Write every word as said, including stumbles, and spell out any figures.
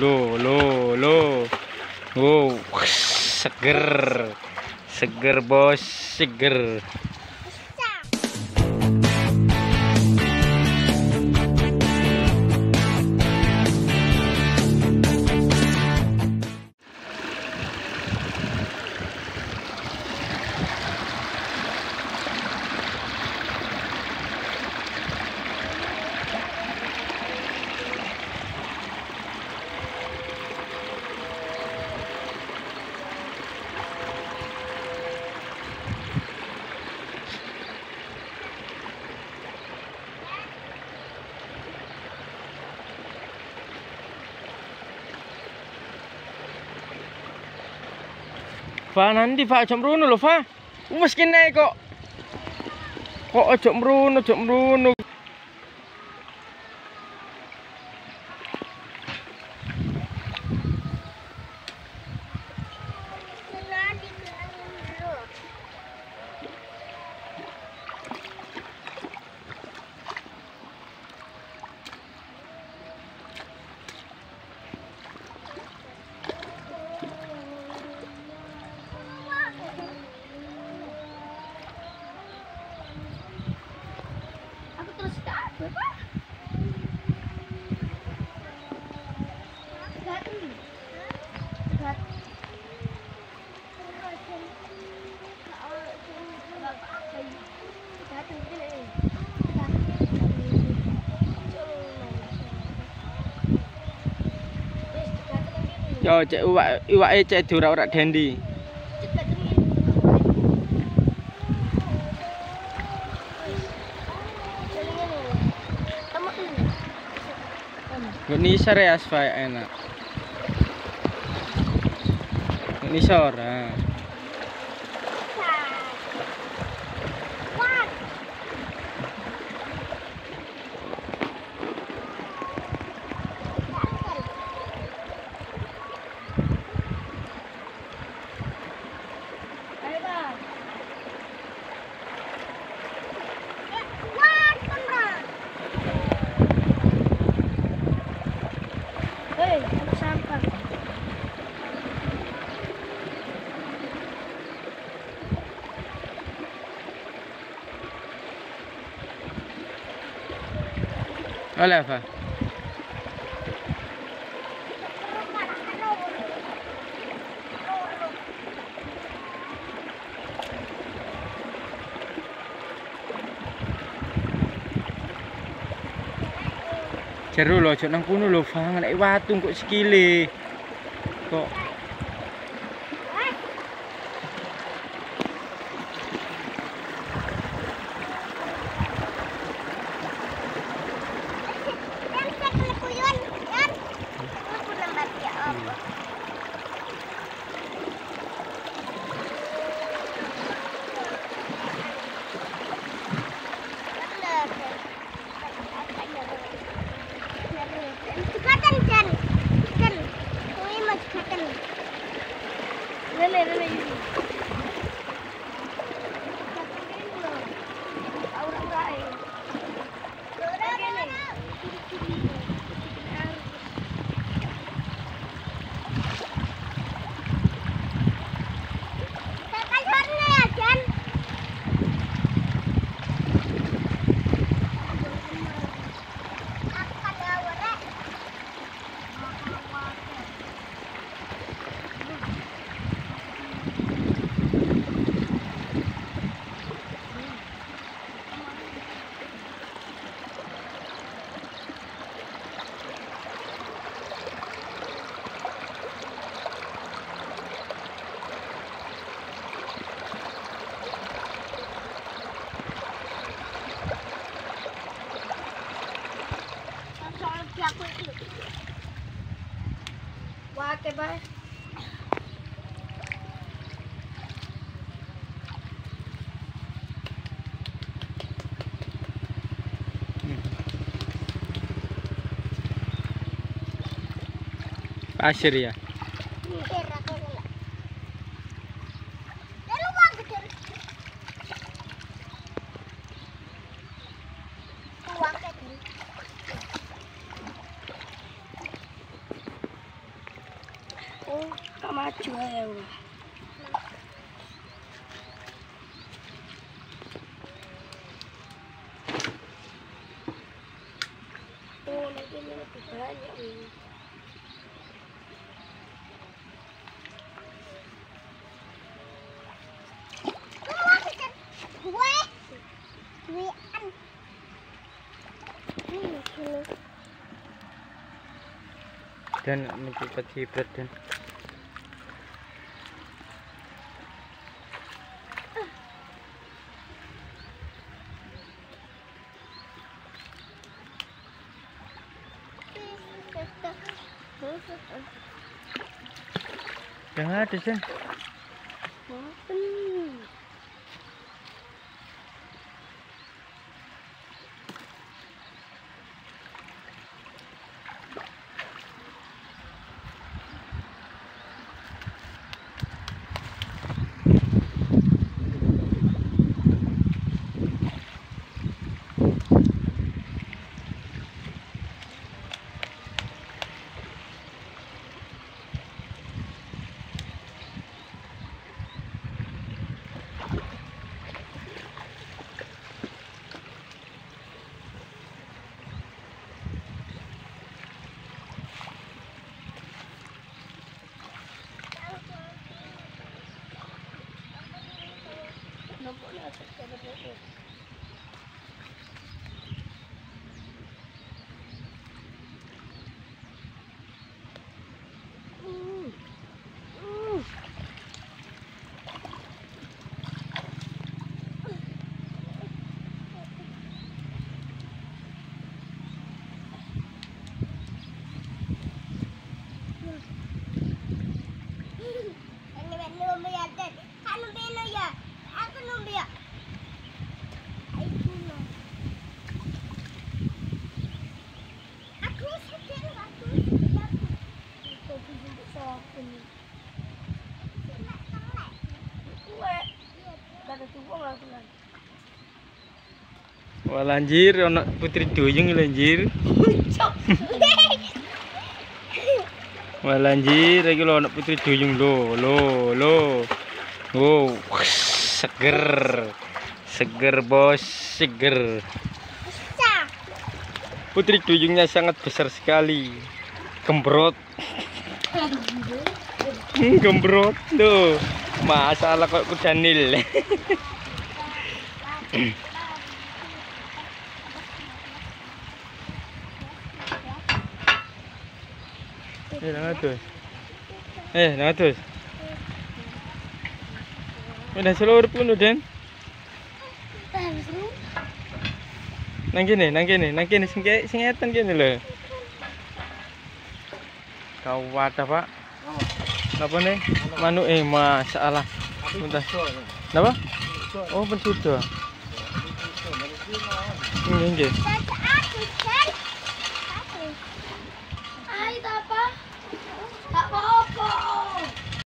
Lo, lo, lo. Wow, seger. Seger, bos, seger. Fa nanti Fa ojo mrono lho Fa. Wes kene kok. Kok ojo mrono, ojo mrono. Yo cek iwak iwake cek diurak-urak Dendi. Ini sore asfal enak. Ini sore. Oleh apa? Jeru lho, ojo nang kono lho, Bang. Nek watu kok sikile. Kok wah, ke bae. Pasir ya. Oh, gak maju ya udah. Oh, nanti ini lebih banyak ini. Dan mencepat hibrat dan yang ada sih. Wah lanjir, anak putri duyung lanjir. Wah lanjir, lagi lo anak putri duyung lo, lo, lo. Wow, seger, seger bos, seger. Putri duyungnya sangat besar sekali, gembrot, gembrot tuh. Masalah kok kuda nil. Eh, nangatus. Eh, nangatus. Udah seluruh pun udah. Nang kene, nang kene, nang kene sing singetan kene lho. Kawat apa? Napa nih? Manuk eh masalah. Bentar. Napa? Oh, pensudo. Nggih, nggih.